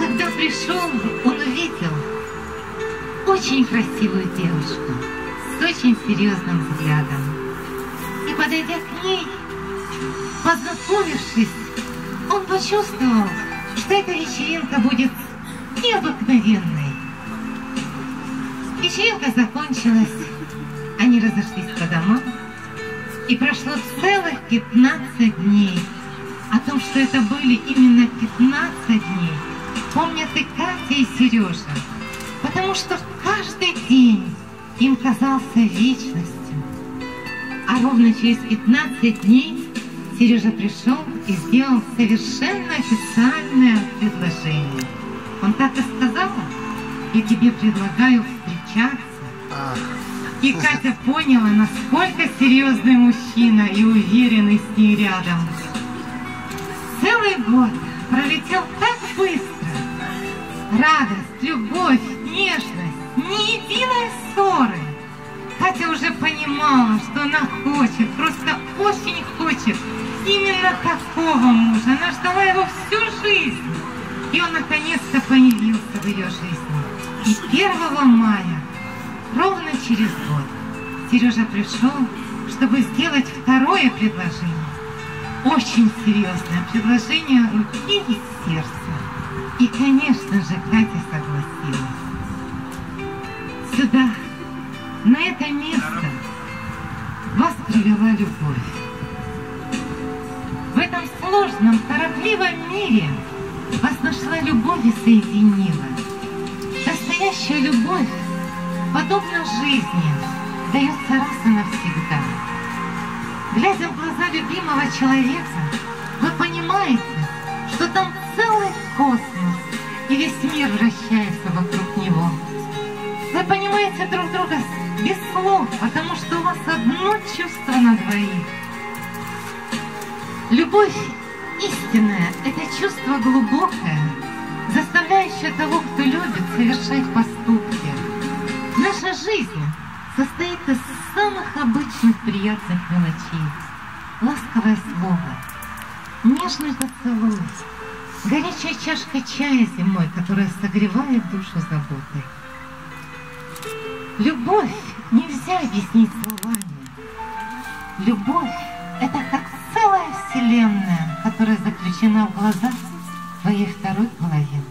когда пришел, он увидел очень красивую девушку с очень серьезным взглядом. И, подойдя к ней, познакомившись, он почувствовал, что эта вечеринка будет необыкновенной. Вечеринка закончилась, они разошлись по домам, и прошло целых 15 дней. О том, что это были именно 15 дней, помнят и Катя, и Сережа, потому что каждый день им казался вечностью. А ровно через 15 дней Сережа пришел и сделал совершенно официальное предложение. Он так и сказал: я тебе предлагаю встречаться. И Катя поняла, насколько серьезный мужчина и уверенный с ней рядом. Целый год пролетел так быстро. Радость, любовь, нежность, ни единой ссоры. Катя уже понимала, что она хочет, просто очень хочет именно такого мужа. Она ждала его всю жизнь. И он наконец-то появился в ее жизни. И 1 мая, ровно через год, Сережа пришел, чтобы сделать второе предложение. Очень серьезное предложение руки и сердца. И, конечно же, Катя согласилась. Сюда, на это место, вас привела любовь. В этом сложном, торопливом мире вас нашла любовь и соединила. Настоящая любовь, подобно жизни, дается раз и навсегда. Глядя в глаза любимого человека, вы понимаете, что там целый космос, и весь мир вращается вокруг него. Вы понимаете друг друга без слов, потому что у вас одно чувство на двоих. Любовь истинная – это чувство глубокое, заставляющее того, кто любит, совершать поступки. Наша жизнь состоит из самых обычных приятных мелочей. Ласковое слово, нежный поцелуй, горячая чашка чая зимой, которая согревает душу заботой. Любовь нельзя объяснить словами. Любовь – это как целая вселенная, которая заключена в глазах твоей второй половины.